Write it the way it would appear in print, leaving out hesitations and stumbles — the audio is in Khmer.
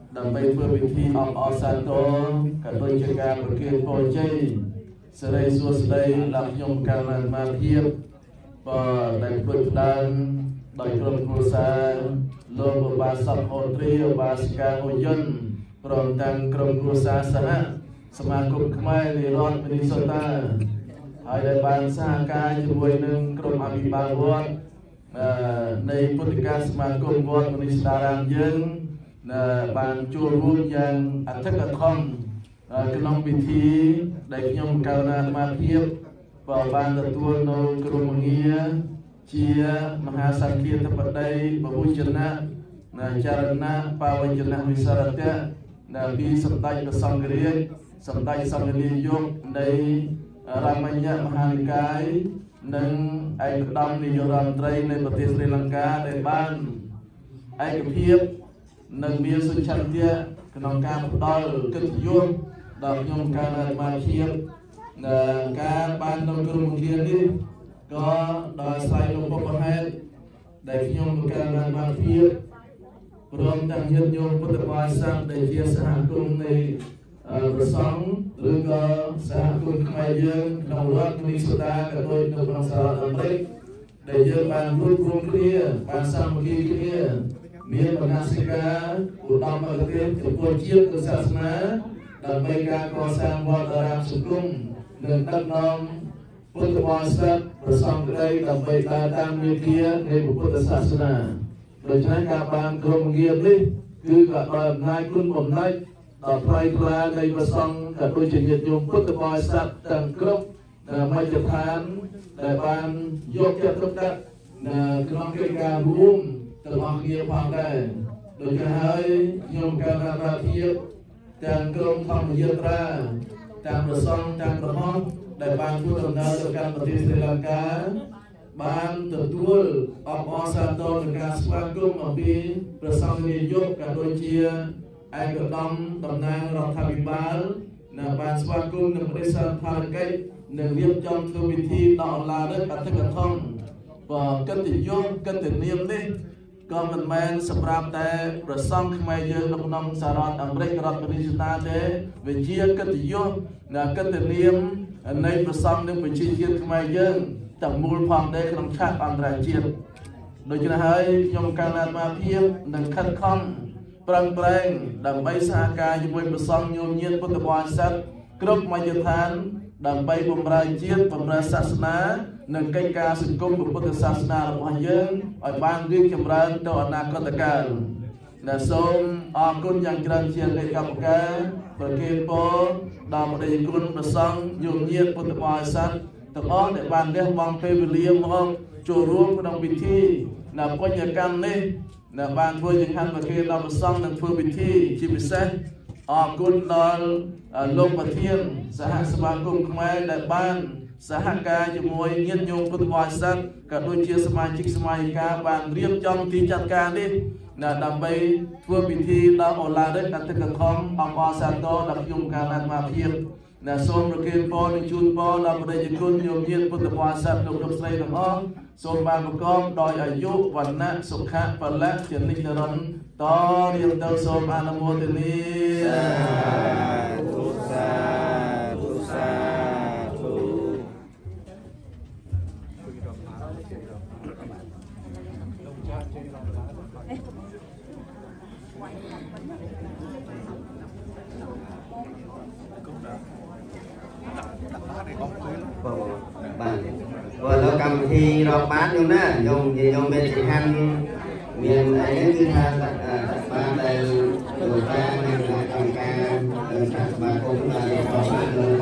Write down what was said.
đầm bay phương vị thi ở Santo cả đôi chân ga của kia phô chay sợi suốt đây làm nhung càng làm mà hiệp và đại vượt đan đại cường cô sa lô bà sập hồ tri bà ska hồ dân prom tăng cường cô sa sana sma cục khmer đi lót Minnesota hai đại ban sa caជាមួយនឹងក្រុមអភិបាលវត្តនៃពុទ្ធិកាសមាគមវត្តមនីស្ដារាមយើងបានចូលរួមយ៉ាងអធិកអធមក្នុងពិធីដែលខ្ញុំកៅណាអាត្មាភាពក៏បានទទួលនៅក្រុមងារជាមហាសង្ឃាធិបតីបវជណៈចរណៈបាវជណៈវិសារតៈពីសម្ដេចព្រះសង្ឃរាជសម្ដេចសង្ឃនាយកនៃរាមញ្ញមហានិកាយនិងឯកឧត្តមនាយករដ្ឋមន្ត្រីនៃប្រទេសស្រីលង្កាដែលបានឯកភាពនិងមានសុឆន្ទៈក្នុងការផ្ដល់កិត្តិយសដល់ខ្ញុំការអាត្មាភាពការបាននៅក្រុមគានេះក៏ដោយស្វែងរកបុព្វហេតុដែលខ្ញុំការអាត្មាភាពព្រមទាំងញាតិញោមពុទ្ធបរិស័ទដែលជាសហគមន៍នៃប្រសង់ឬក៏សហគមន៍ខ្មែរយើងក្នុងរដ្ឋមីសូតាក៏ដូចនៅក្នុងសហរដ្ឋអាមេរិកដែលយើងបានរួបរวมគ្នាបានសាមគ្គីគ្នាមានមនសិការឧត្តមគតិចំពោះជាតិនិងសាសនាដើម្បីការកសាងវត្តអារាមសង្គមនិងដឹកនាំពុទ្ធបរិស័ទប្រសង់ក្តីដើម្បីដើរតាមមាគ៌ានៃពុទ្ធសាសនាដូច្នេះការបានក្រុមងារនេះគឺក៏ដោយអំណាចគុណបំណាច់ដល់ថ្លៃថ្លានៃប្រសង់ក៏ដូចជាញាតិញោមពុទ្ធបរិស័ទទាំងគ្រប់មជ្ឈដ្ឋានដែលបានយកចិត្តទុកដាក់ក្នុងកិច្ចការរួមទាំងអស់គ្នាផងដែរដូច្នេះហើយខ្ញុំការអាត្មាភាពទាំងក្រុមធម្មយាត្រាទាំងប្រសង់ទាំងប្រហោះដែលបានធ្វើដំណើរទៅកាន់ប្រទេសស្រីលង្កាបានទទួលអបអរសាទរនឹងការស្វាគមន៍អំពីព្រះសង្ឃនាយកក៏ដូចជាឯកឧត្តមតំណាងរដ្ឋាភិបាលបានស្វាគមន៍នឹងបរិសាទភារកិច្ចនិងរៀបចំធ្វើពិធីដល់អឡារិកអធិកធមបើកិត្តិយសកិត្តិនាមនេះក៏មិនមែនសម្រាប់តែប្រសង់ខ្មែរយើងនៅក្នុងសហរដ្ឋអាមេរិករដ្ឋមីនីសូតាទេវាជាកិត្តិយសកិត្តិនាមនៃប្រសង់និងប្រជាជាតិខ្មែរយើងទាំងមូលផងដែរក្នុងឆាកអន្តរជាតិដូច្នេះហើយខ្ញុំការអាត្មាភាពនឹងខិតខំប្រឹងប្រែងដើម្បីសហការជាមួយប្រសង់ញោមញាតិពុទ្ធបរិស័ទគ្រប់មជ្ឈដ្ឋានដើម្បីបម្រើជាតិបម្រើសាសនានិងកិច្ចការសង្គមពុទ្ធសាសនារបស់យើងឲ្យបានរីកចម្រើនទៅអនាគតកាលដែលសូមអរគុណយ៉ាងច្រើនជាលេខកម្មការប្រគេនពរដល់ព្រះគុណប្រសង់ញោមញាតិពុទ្ធបរិស័ទទាំងអស់ដែលបានលះបង់ពេលវេលាមកចូលរួមក្នុងពិធីបញ្ញកម្មនេះបានធ្វើចង្ហាន់ប្រគេនដល់ប្រសង់និងធ្វើពិធីជាពិសេសអរគុណដល់លោកប្រធានសហសមាគមខ្មែរដែលបានសហការជាមួយញាតិញោមពុទ្ធបរិស័ទក៏ដូចជាសមាជិកសមាជិកាបានរៀបចំទីចាត់ការនេះដើម្បីធ្វើពិធីដល់អូឡារិកអធិកធមអបអរសាទរដល់ខ្ញុំការអាត្មាភាពសូមប្រគេនពរនិងជូនពរដល់ព្រះគុណញោមញាតិពុទ្ធបរិស័ទលោកលោកស្រីទាំងអស់សូមបានប្រកបដោយអាយុវណ្ណៈសុខៈពលៈជានិច្ចនិរន្តរ៍តរៀងទៅសូមអនុមោទនាបាទបើកម្មវិធីរាប់បាតខ្ញុំណាខ្ញុំមានចង្ហាន់មានអីគឺថាបានដែលលោកតានិងកម្មការនិងសមាគមបានរៀបចំ